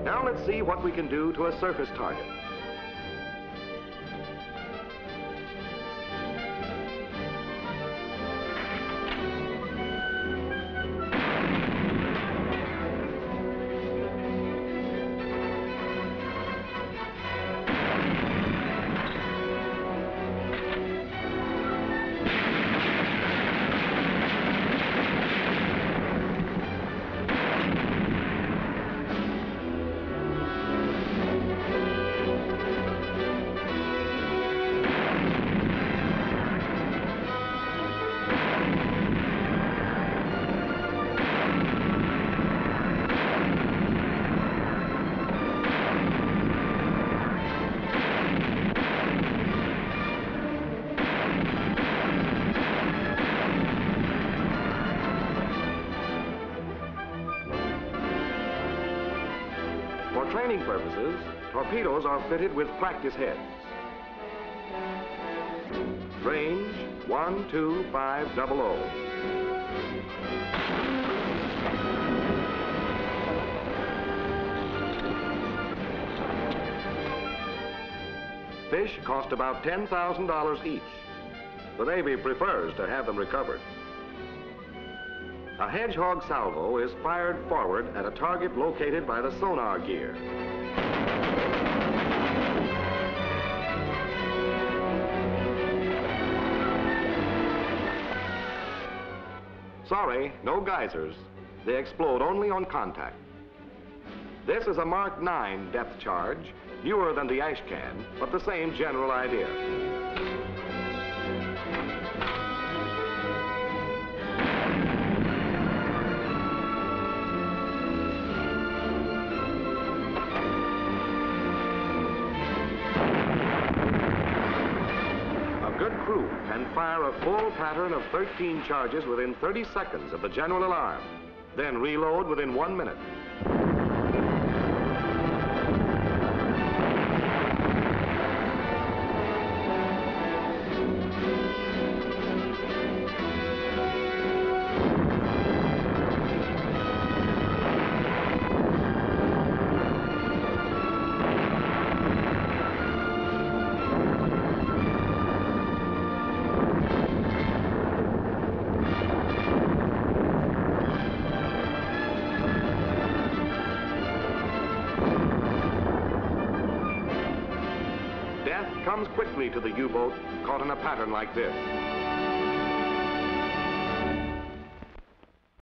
Now let's see what we can do to a surface target. For training purposes, torpedoes are fitted with practice heads. Range 12500. Fish cost about $10,000 each. The Navy prefers to have them recovered. A Hedgehog salvo is fired forward at a target located by the sonar gear. Sorry, no geysers. They explode only on contact. This is a Mark 9 depth charge, newer than the ash can, but the same general idea. Crew can fire a full pattern of 13 charges within 30 seconds of the general alarm, then reload within 1 minute. Comes quickly to the U-boat caught in a pattern like this.